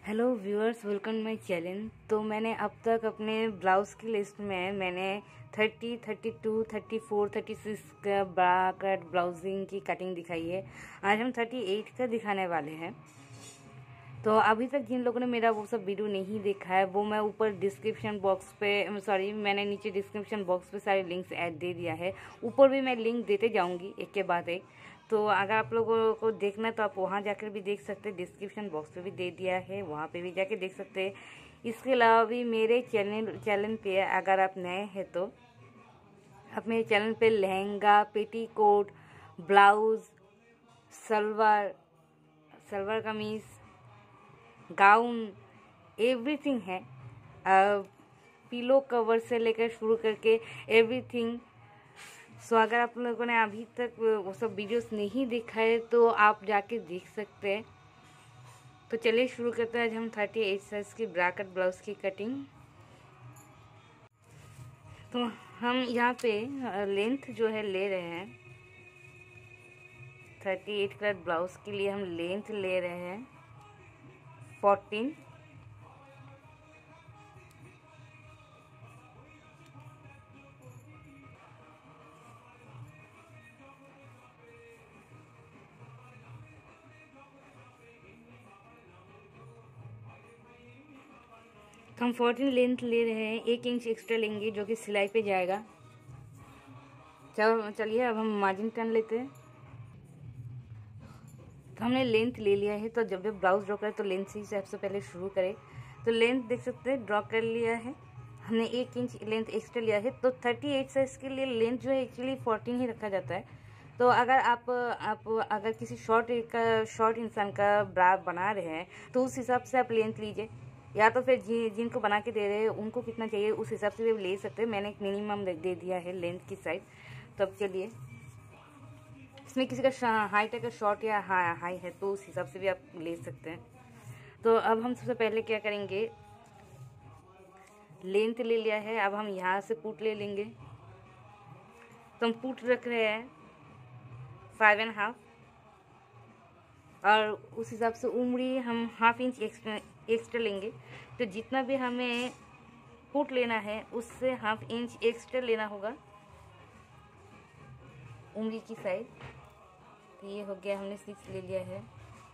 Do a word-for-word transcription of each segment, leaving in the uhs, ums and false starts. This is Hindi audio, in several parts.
Hello viewers, welcome my channel. तो मैंने अब तक अपने ब्लाउज़ की लिस्ट में मैंने तीस, बत्तीस, चौंतीस, छत्तीस का ब्रा कट ब्लाउजिंग की कटिंग दिखाई है। आज हम अड़तीस का दिखाने वाले हैं। तो अभी तक जिन लोगों ने मेरा वो सब वीडियो नहीं देखा है, वो मैं ऊपर डिस्क्रिप्शन बॉक्स पे सॉरी मैंने नीचे डिस्क्रिप्शन बॉक्स पे सारे लिंक्स ऐड दे दिया है। ऊपर भी मैं लिंक देते जाऊंगी एक के बाद एक। तो अगर आप लोगों को देखना तो आप वहाँ जाकर भी देख सकते हैं, डिस्क्रिप्शन बॉक्स पे भी दे दिया है, वहाँ पे भी जाके देख सकते हैं। इसके अलावा भी मेरे चैनल चैनल पे अगर आप नए हैं तो आप मेरे चैनल पे lehenga, petticoat, blouse, salwar salwar kameez, gown, everything है। पिलो कवर से लेकर शुरू करके एवरीथिंग। सो so, अगर आप लोगों ने अभी तक वो सब वीडियोस नहीं देखा है तो आप जाके देख सकते हैं। तो चलिए शुरू करते हैं आज हम अड़तीस साइज की ब्रैकेट ब्लाउज की कटिंग। तो हम यहाँ पे लेंथ जो है ले रहे हैं, अड़तीस कट ब्लाउज के लिए हम लेंथ ले रहे हैं चौदह। हम चौदह लेंथ ले रहे हैं, एक इंच एक्स्ट्रा लेंगे जो कि सिलाई पे जाएगा। चलो चलिए अब हम मार्जिन टर्न लेते हैं। तो हमने लेंथ ले लिया है, तो जब भी ब्लाउज ड्रॉ करें तो लेंथ से ही सबसे पहले शुरू करें। तो लेंथ देख सकते हैं ड्रॉ कर लिया है हमने, एक इंच लेंथ एक्स्ट्रा लिया है। तो अड़तीस साइज के लिए लेंथ जो है एक्चुअली चौदह ही रखा जाता है। तो अगर आप आप अगर किसी शॉर्ट का शॉर्ट इंसान का ब्रा बना रहे हैं तो उस हिसाब से आप लेंथ लीजिए, या तो फिर जि, जिनको बना के दे रहे हैं उनको कितना चाहिए उस हिसाब से भी ले सकते हैं। मैंने एक मिनिमम दे दिया है लेंथ की साइज। तो अब चलिए, इसमें किसी का हाइट अगर शॉर्ट या हाई है तो उस हिसाब से भी आप ले सकते हैं। तो अब हम सबसे पहले क्या करेंगे, लेंथ ले लिया है, अब हम यहाँ से पुट ले लेंगे। तो हम पुट रख रहे हैं फाइव एंड हाफ, और उस हिसाब से उमरी हम हाफ इंच एक्स्ट्रा एक्स्ट्रा लेंगे। तो जितना भी हमें पुट लेना है उससे हाफ इंच एक्स्ट्रा लेना होगा उंगली की साइड। तो ये हो गया, हमने सिक्स ले लिया है।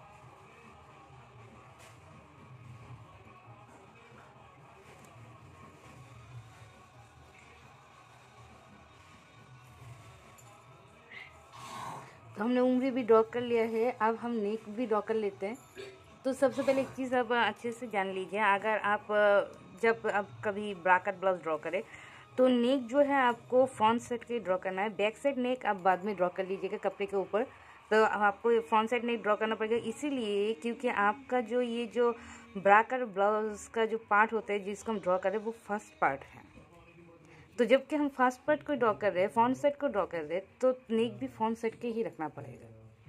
तो हमने उंगली भी ड्रॉ कर लिया है, अब हम नेक भी ड्रॉ कर लेते हैं। तो सबसे पहले एक चीज़ आप अच्छे से जान लीजिए, अगर आप जब आप कभी ब्रैकेट ब्लाउज ड्रॉ करें तो नेक जो है आपको फ्रंट साइड के ड्रॉ करना है। बैक साइड नेक आप बाद में ड्रॉ कर लीजिएगा कपड़े के ऊपर। तो आपको फ्रंट साइड नेक ड्रॉ करना पड़ेगा, इसीलिए क्योंकि आपका जो ये जो ब्रैकेट ब्लाउज का जो पार्ट होता है जिसको हम ड्रॉ करें वो फर्स्ट पार्ट है। तो जबकि हम फर्स्ट पार्ट को ड्रॉ कर रहे हैं, फ्रंट साइड को ड्रॉ कर रहे हैं, तो नेक भी फ्रंट साइड के ही रखना पड़ेगा।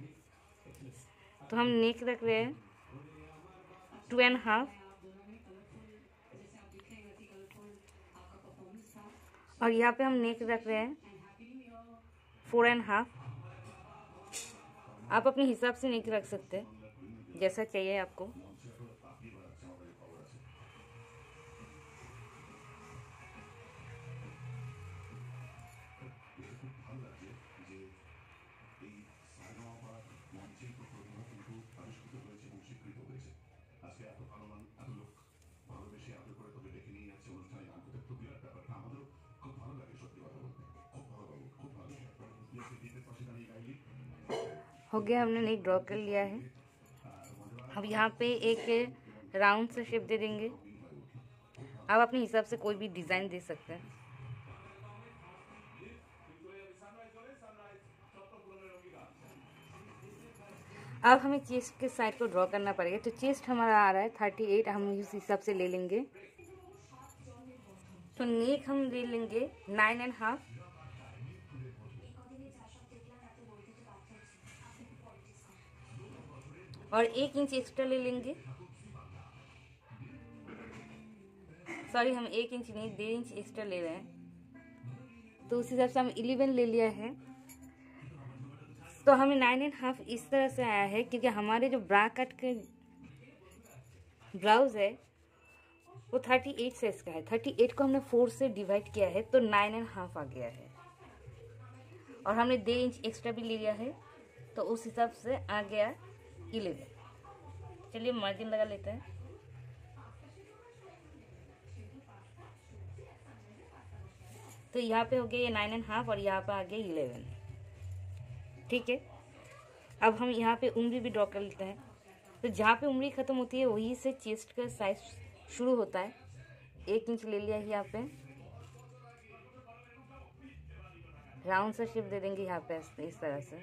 तो हम नेक रख रहे हैं टू एंड हाफ, और यहाँ पे हम नेक रख रहे हैं फोर एंड हाफ। आप अपने हिसाब से नेक रख सकते हैं जैसा चाहिए आपको। हो गया, हमने नेक ड्रॉ कर लिया है। अब यहाँ पे एक राउंड से शेप दे देंगे। आप अपने हिसाब से कोई भी डिज़ाइन दे सकते हैं। अब हमें चेस्ट के साइड को ड्रॉ करना पड़ेगा। तो चेस्ट हमारा आ रहा है अड़तीस, हम उस हिसाब से ले लेंगे। तो नेक हम ले लेंगे नाइन एंड हाफ, और एक इंच एक्स्ट्रा ले लेंगे। सॉरी, हम एक इंच नहीं डेढ़ इंच एक्स्ट्रा ले रहे हैं। तो उस हिसाब से हम इलेवन ले लिया है। तो हमें नाइन एंड हाफ इस तरह से आया है क्योंकि हमारे जो ब्रा कट के ब्लाउज है वो थर्टी एट साइज का है। थर्टी एट को हमने फोर से डिवाइड किया है तो नाइन एंड हाफ आ गया है, और हमने डेढ़ इंच एक्स्ट्रा भी ले लिया है तो उस हिसाब से आ गया इलेवन। चलिए मार्जिन लगा लेते हैं। तो यहाँ पे हो गया ये नाइन एंड हाफ और यहाँ पे आ गया इलेवन। ठीक है, अब हम यहाँ पे उंगली भी ड्रॉ कर लेते हैं। तो जहाँ पे उंगली ख़त्म होती है वहीं से चेस्ट का साइज शुरू होता है। एक इंच ले लिया है यहाँ पे, राउंड सा शेप दे देंगे यहाँ पे इस तरह से।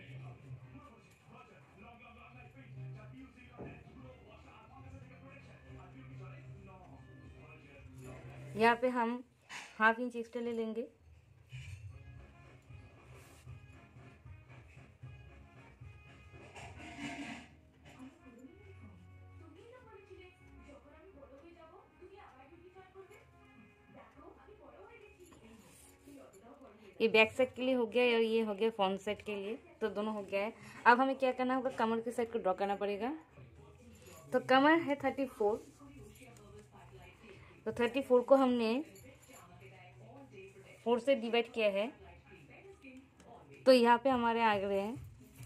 यहाँ पे हम हाफ इंच एक्स्ट्रा ले लेंगे। ये बैक साइड के लिए हो गया और ये हो गया फ्रंट साइड के लिए, तो दोनों हो गया है। अब हमें क्या करना होगा, कमर के साइड को ड्रॉ करना पड़ेगा। तो कमर है थर्टी फोर, तो थर्टी फोर को हमने फोर से डिवाइड किया है तो यहाँ पे हमारे आ गए हैं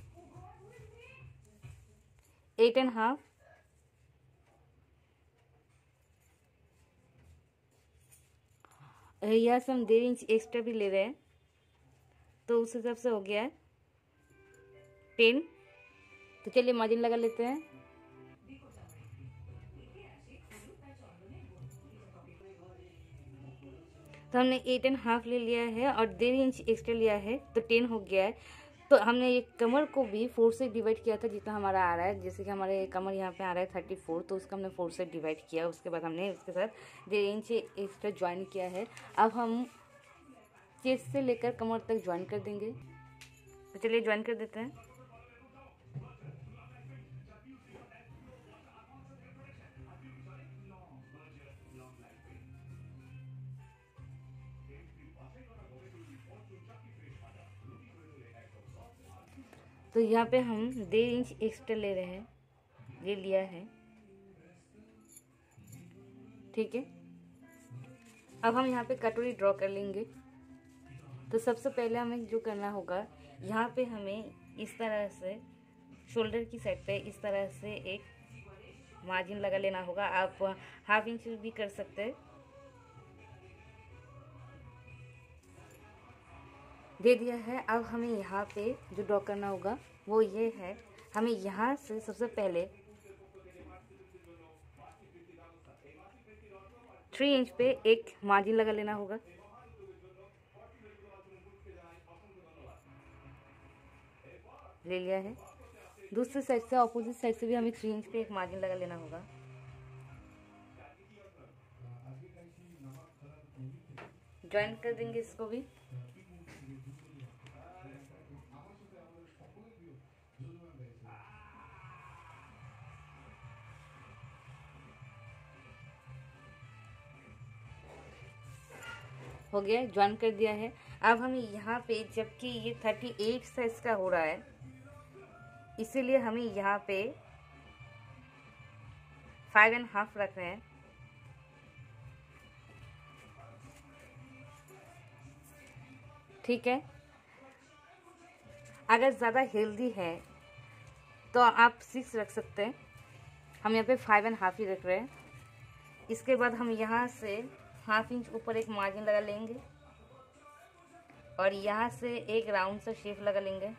एट एंड हाफ। यहाँ से हम डेढ़ इंच एक्स्ट्रा भी ले रहे हैं तो उस हिसाब से हो गया है टेन। तो चलिए मार्जिन लगा लेते हैं। तो हमने एट एंड हाफ ले लिया है और डेढ़ इंच एक्स्ट्रा लिया है तो टेन हो गया है। तो हमने ये कमर को भी फोर से डिवाइड किया था जितना हमारा आ रहा है। जैसे कि हमारे कमर यहाँ पे आ रहा है थर्टी फोर, तो उसका हमने फोर से डिवाइड किया। उसके बाद हमने उसके साथ डेढ़ इंच एक्स्ट्रा ज्वाइन किया है। अब हम चेस्ट से लेकर कमर तक ज्वाइन कर देंगे। तो चलिए ज्वाइन कर देते हैं। तो यहाँ पे हम डेढ़ इंच एक्स्ट्रा ले रहे हैं, ले लिया है। ठीक है, अब हम यहाँ पे कटोरी ड्रॉ कर लेंगे। तो सबसे पहले हमें जो करना होगा, यहाँ पे हमें इस तरह से शोल्डर की साइड पे इस तरह से एक मार्जिन लगा लेना होगा। आप हाफ इंच भी कर सकते हैं। दे दिया है। अब हमें यहाँ पे जो ड्रॉ करना होगा वो ये है, हमें यहाँ से सबसे पहले थ्री इंच पे एक मार्जिन लगा लेना होगा। ले लिया है। दूसरी साइड से, ऑपोजिट साइड से भी हमें थ्री इंच पे एक मार्जिन लगा लेना होगा। ज्वाइन कर देंगे इसको भी। हो गया, ज्वाइन कर दिया है। अब हमें यहाँ पे, जबकि ये थर्टी एट साइज का हो रहा है इसीलिए हमें यहाँ पे फाइव एंड हाफ रख रहे हैं। ठीक है, अगर ज़्यादा हेल्दी है तो आप सिक्स रख सकते हैं। हम यहाँ पे फाइव एंड हाफ ही रख रहे हैं। इसके बाद हम यहाँ से हाफ इंच ऊपर एक मार्जिन लगा लेंगे और यहाँ से एक राउंड सा शेप लगा लेंगे।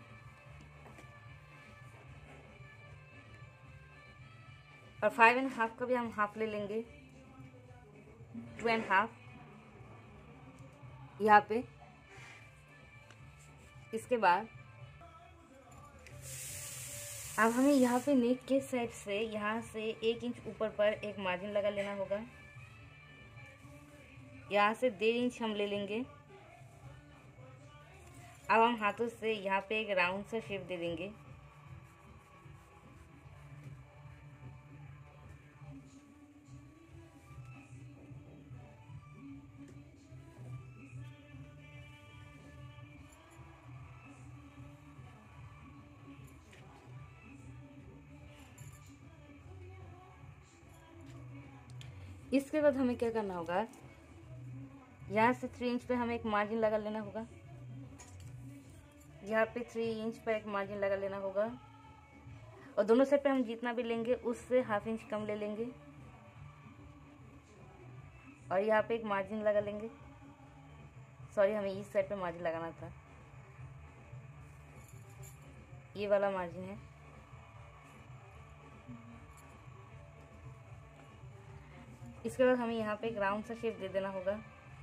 और फाइव एंड हाफ का भी हम हाफ ले लेंगे, टू एंड हाफ यहाँ पे। इसके बाद अब हमें यहाँ पे नेक के साइड से यहाँ से एक इंच ऊपर पर एक मार्जिन लगा लेना होगा। यहाँ से डेढ़ इंच हम ले लेंगे। अब हम हाथों से यहाँ पे एक राउंड सा शेप दे देंगे। इसके बाद हमें क्या करना होगा, यहाँ से थ्री इंच पे हमें एक मार्जिन लगा लेना होगा, यहाँ पे थ्री इंच पर एक मार्जिन लगा लेना होगा और दोनों साइड पे हम जितना भी लेंगे उससे हाफ इंच कम ले लेंगे और यहाँ पे एक मार्जिन लगा लेंगे। सॉरी, हमें इस साइड पे मार्जिन लगाना था, ये वाला मार्जिन है। इसके बाद हमें यहाँ पे एक राउंड सा शेप दे देना होगा।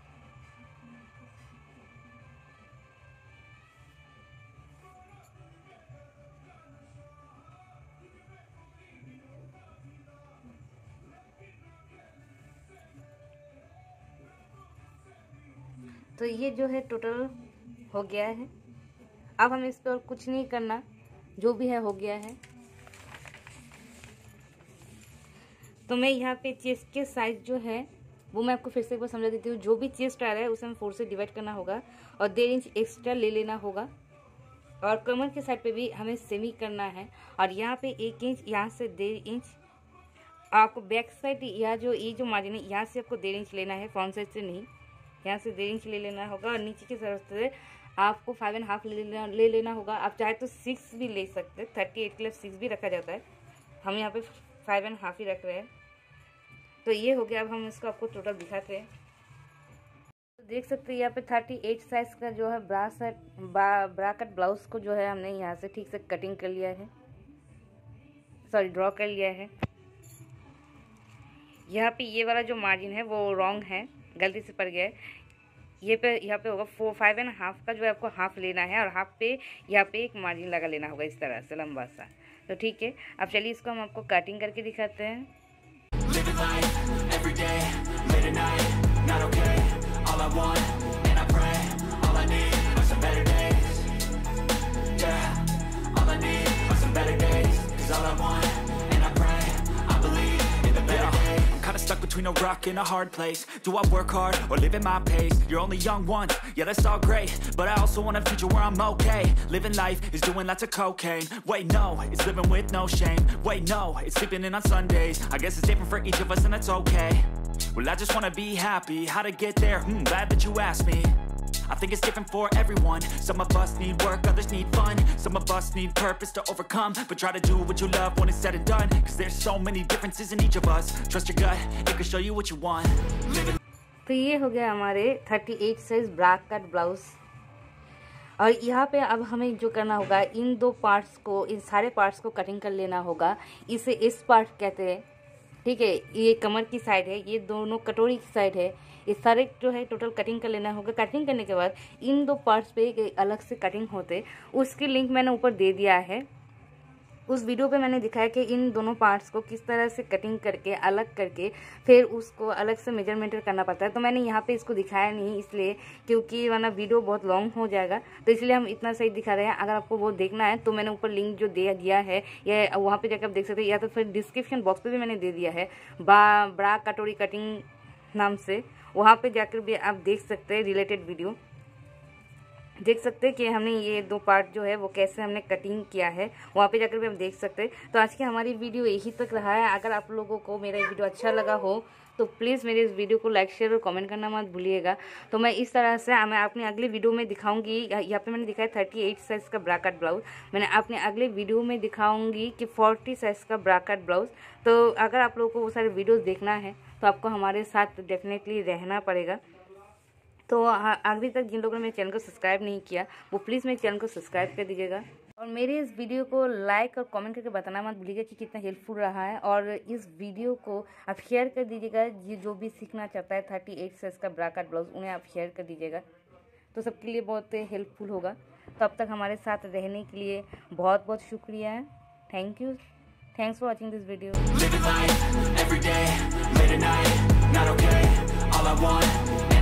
तो ये जो है टोटल हो गया है। अब हमें इस पर और कुछ नहीं करना, जो भी है हो गया है। तो मैं यहाँ पे चेस्ट के साइज जो है वो मैं आपको फिर से एक बार समझा देती हूँ। जो भी चेस्ट आ रहा है उसे हमें फोर से डिवाइड करना होगा और डेढ़ इंच एक्स्ट्रा ले लेना होगा और कमर के साइड पे भी हमें सेमी करना है और यहाँ पे एक इंच, यहाँ से डेढ़ इंच आपको बैक साइड, या जो ये जो मार्जिन है यहाँ से आपको डेढ़ इंच लेना है, फ्रंट साइड से नहीं। यहाँ से डेढ़ इंच ले लेना होगा और नीचे की तरफ से आपको फाइव एंड हाफ ले लेना ले लेना होगा। आप चाहे तो सिक्स भी ले सकते हैं, थर्टी एट के लिए सिक्स भी रखा जाता है, हम यहाँ पे फाइव एंड हाफ ही रख रहे हैं। तो ये हो गया। अब हम इसको आपको टोटल दिखाते हैं। तो देख सकते हैं यहाँ पे थर्टी एट साइज का जो है bra set bra cut blouse को जो है हमने यहाँ से ठीक से कटिंग कर लिया है, सॉरी ड्रॉ कर लिया है। यहाँ पे ये वाला जो मार्जिन है वो रॉन्ग है, गलती से पड़ गया है। ये पे यहाँ पे होगा फोर फाइव एंड हाफ का जो है आपको हाफ लेना है और हाफ पे यहाँ पे एक मार्जिन लगा लेना होगा इस तरह से लंबा सा। तो ठीक है, अब चलिए इसको हम आपको कटिंग करके दिखाते हैं। Stuck between a rock and a hard place. Do I work hard or live at my pace? You're only young once, yeah that's all great, but I also want a future where I'm okay. Living life is doing lots of cocaine. Wait no, it's living with no shame. Wait no, it's sleeping in on Sundays. I guess it's different for each of us and that's okay. Well I just wanna be happy. How to get there? Hmm, glad that you asked me. I think it's different for everyone. Some of us need work, others need fun. Some of us need purpose to overcome. But try to do what you love when it's said and done. Cause there's so many differences in each of us. Trust your gut, it can show you what you want. तो ये हो गया हमारे thirty eight size bra cut blouse. और यहाँ पे अब हमें जो करना होगा, इन दो पार्ट्स को, इन सारे पार्ट्स को कटिंग कर लेना होगा। इसे इस पार्ट कहते हैं, ठीक है। ये कमर की साइड है, ये दोनों कटोरी की साइड है। ये सारे जो है टोटल कटिंग कर लेना होगा। कटिंग करने के बाद इन दो पार्ट्स पे एक अलग से कटिंग होते, उसकी लिंक मैंने ऊपर दे दिया है। उस वीडियो पे मैंने दिखाया कि इन दोनों पार्ट्स को किस तरह से कटिंग करके अलग करके फिर उसको अलग से मेजरमेंट करना पड़ता है। तो मैंने यहाँ पे इसको दिखाया नहीं, इसलिए क्योंकि वरना वीडियो बहुत लॉन्ग हो जाएगा, तो इसलिए हम इतना सही दिखा रहे हैं। अगर आपको वो देखना है तो मैंने ऊपर लिंक जो दे दिया है या वहाँ पे जाकर आप देख सकते हैं, या तो फिर डिस्क्रिप्शन बॉक्स पे भी मैंने दे दिया है बा ब्रा कटोरी कटिंग नाम से, वहाँ पे जाकर भी आप देख सकते हैं। रिलेटेड वीडियो देख सकते हैं कि हमने ये दो पार्ट जो है वो कैसे हमने कटिंग किया है, वहाँ पे जाकर भी हम देख सकते हैं। तो आज की हमारी वीडियो यही तक रहा है। अगर आप लोगों को मेरा वीडियो अच्छा लगा हो तो प्लीज़ मेरे इस वीडियो को लाइक शेयर और कमेंट करना मत भूलिएगा। तो मैं इस तरह से मैं अपने अगले वीडियो में दिखाऊंगी। यहाँ पे मैंने दिखाया थर्टी एट साइज़ का ब्रा कट ब्लाउज, मैंने अपने अगले वीडियो में दिखाऊंगी कि फोर्टी साइज़ का ब्रा कट ब्लाउज। तो अगर आप लोगों को वो सारे वीडियोज़ देखना है तो आपको हमारे साथ डेफिनेटली रहना पड़ेगा। तो अभी तक जिन लोगों ने मेरे चैनल को सब्सक्राइब नहीं किया वो प्लीज़ मेरे चैनल को सब्सक्राइब कर दीजिएगा और मेरे इस वीडियो को लाइक और कमेंट करके बताना मत भूलिएगा कि कितना हेल्पफुल रहा है। और इस वीडियो को आप शेयर कर दीजिएगा, जो भी सीखना चाहता है थर्टी एट साइज़ का ब्रा कट ब्लाउज उन्हें आप शेयर कर दीजिएगा, तो सबके लिए बहुत हेल्पफुल होगा। तो अब तक हमारे साथ रहने के लिए बहुत बहुत शुक्रिया है। Thank you, thanks for watching this video.